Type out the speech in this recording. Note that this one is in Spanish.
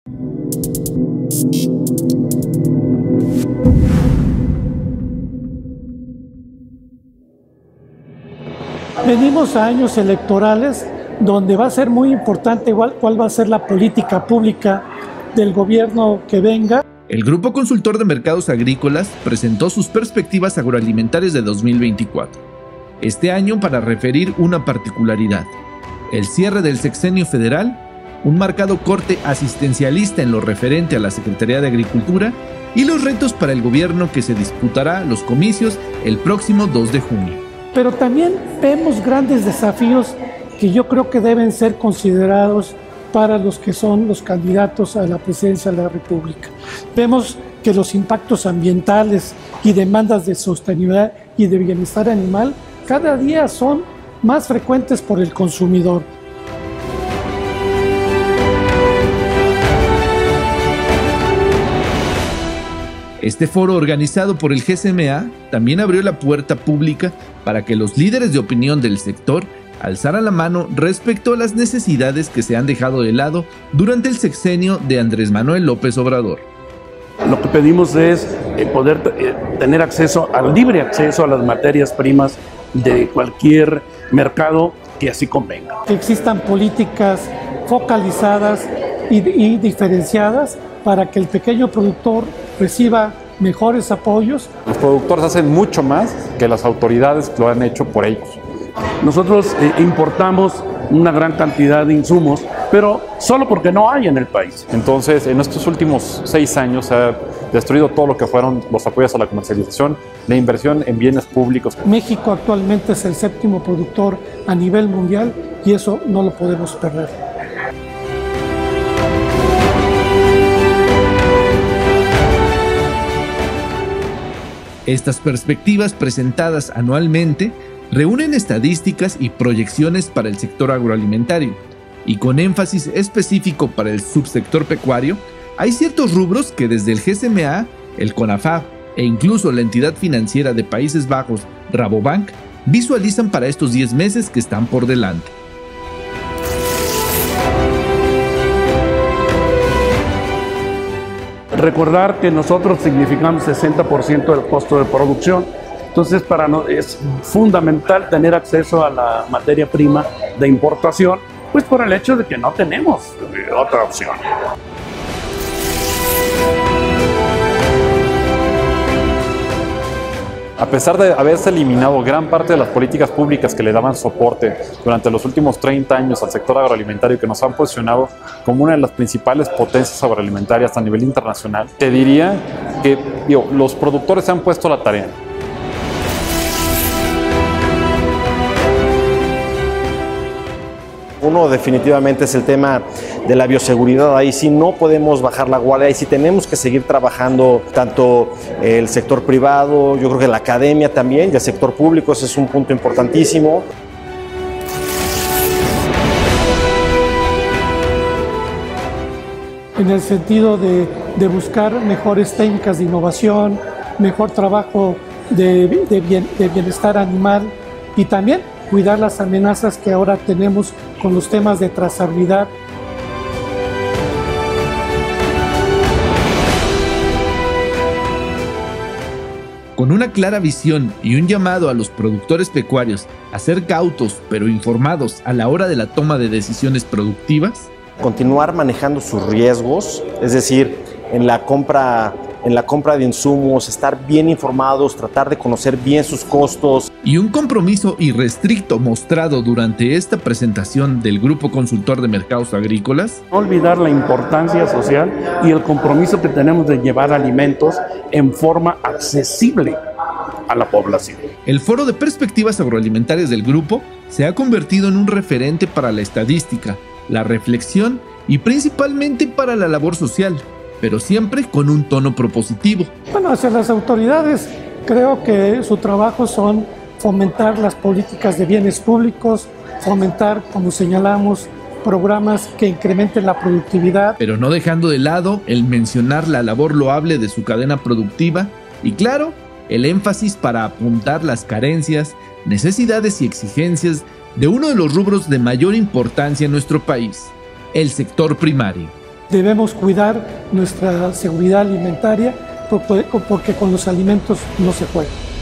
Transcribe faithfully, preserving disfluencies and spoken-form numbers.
Venimos a años electorales donde va a ser muy importante igual cuál va a ser la política pública del gobierno que venga. El Grupo Consultor de Mercados Agrícolas presentó sus perspectivas agroalimentarias de dos mil veinticuatro. Este año para referir una particularidad: el cierre del sexenio federal, un marcado corte asistencialista en lo referente a la Secretaría de Agricultura y los retos para el gobierno que se disputará los comicios el próximo dos de junio. Pero también vemos grandes desafíos que yo creo que deben ser considerados para los que son los candidatos a la presidencia de la República. Vemos que los impactos ambientales y demandas de sostenibilidad y de bienestar animal cada día son más frecuentes por el consumidor. Este foro, organizado por el G S M A, también abrió la puerta pública para que los líderes de opinión del sector alzaran la mano respecto a las necesidades que se han dejado de lado durante el sexenio de Andrés Manuel López Obrador. Lo que pedimos es eh, poder eh, tener acceso al libre acceso a las materias primas de cualquier mercado que así convenga. Que existan políticas focalizadas y, y diferenciadas para que el pequeño productor reciba mejores apoyos. Los productores hacen mucho más que las autoridades lo han hecho por ellos. Nosotros eh, importamos una gran cantidad de insumos, pero solo porque no hay en el país. Entonces, en estos últimos seis años se ha destruido todo lo que fueron los apoyos a la comercialización, la inversión en bienes públicos. México actualmente es el séptimo productor a nivel mundial y eso no lo podemos perder. Estas perspectivas, presentadas anualmente, reúnen estadísticas y proyecciones para el sector agroalimentario, y con énfasis específico para el subsector pecuario. Hay ciertos rubros que desde el G S M A, el CONAFAP e incluso la entidad financiera de Países Bajos, Rabobank, visualizan para estos diez meses que están por delante. Recordar que nosotros significamos sesenta por ciento del costo de producción, entonces para nosotros es fundamental tener acceso a la materia prima de importación, pues por el hecho de que no tenemos otra opción. A pesar de haberse eliminado gran parte de las políticas públicas que le daban soporte durante los últimos treinta años al sector agroalimentario, que nos han posicionado como una de las principales potencias agroalimentarias a nivel internacional, te diría que digo, los productores se han puesto la tarea. Uno definitivamente es el tema de la bioseguridad. Ahí sí no podemos bajar la guardia, ahí sí tenemos que seguir trabajando tanto el sector privado, yo creo que la academia también, y el sector público. Ese es un punto importantísimo. En el sentido de, de buscar mejores técnicas de innovación, mejor trabajo de, de, bien, de bienestar animal y también cuidar las amenazas que ahora tenemos con los temas de trazabilidad. Con una clara visión y un llamado a los productores pecuarios a ser cautos pero informados a la hora de la toma de decisiones productivas. Continuar manejando sus riesgos, es decir, en la compra, en la compra de insumos, estar bien informados, tratar de conocer bien sus costos. Y un compromiso irrestricto mostrado durante esta presentación del Grupo Consultor de Mercados Agrícolas. No olvidar la importancia social y el compromiso que tenemos de llevar alimentos en forma accesible a la población. El Foro de Perspectivas Agroalimentarias del grupo se ha convertido en un referente para la estadística, la reflexión y principalmente para la labor social, pero siempre con un tono propositivo. Bueno, hacia las autoridades creo que su trabajo son fomentar las políticas de bienes públicos, fomentar, como señalamos, programas que incrementen la productividad. Pero no dejando de lado el mencionar la labor loable de su cadena productiva y, claro, el énfasis para apuntar las carencias, necesidades y exigencias de uno de los rubros de mayor importancia en nuestro país, el sector primario. debemos cuidar nuestra seguridad alimentaria porque con los alimentos no se juega.